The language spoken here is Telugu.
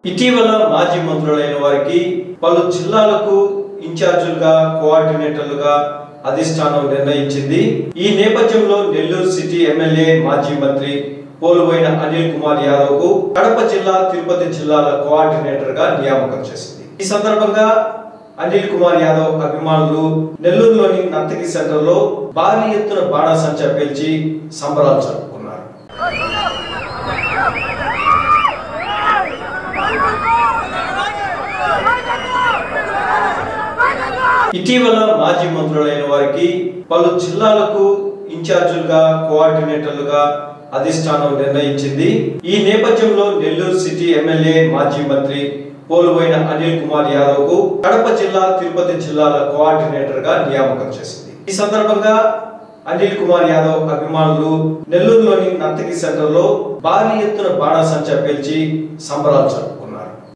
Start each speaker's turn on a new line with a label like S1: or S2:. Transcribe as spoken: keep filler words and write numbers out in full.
S1: ఇటీవల మాజీ మంత్రులైన వారికి పలు జిల్లాలకు ఇన్ఛార్జీలుగా కోఆర్డినేటర్లుగా అధిష్టానం నిర్ణయించింది. ఈ నేపథ్యంలో నెల్లూరు సిటీ ఎమ్మెల్యే మాజీ మంత్రి పోలుబోయిన అనిల్ కుమార్ యాదవ్ కు కడప జిల్లా, తిరుపతి జిల్లాల కోఆర్డినేటర్ గా నియామకం చేసింది. ఈ సందర్భంగా అనిల్ కుమార్ యాదవ్ అభిమానులు నెల్లూరులోని నర్తకి సెంటర్ లో భారీ ఎత్తున బాణాసంచా పేల్చి సంబరాలు జరుపుకున్నారు. ఇటీవల మాజీ మంత్రులైన వారికి పలు జిల్లాలకు ఇన్ఛార్జీలుగా కోఆర్డినేటర్లుగా అధిష్టానం నిర్ణయించింది. ఈ నేపథ్యంలో నెల్లూరు సిటీ ఎమ్మెల్యే మాజీ మంత్రి పోలుబోయిన అనిల్ కుమార్ యాదవ్ కు కడప జిల్లా, తిరుపతి జిల్లాల కోఆర్డినేటర్ గా నియామకం చేసింది. ఈ సందర్భంగా అనిల్ కుమార్ యాదవ్ అభిమానులు నెల్లూరులోని నర్తకి సెంటర్ లో భారీ ఎత్తున బాణాసంచా పేల్చి సంబరాలు జరుపుకున్నారు.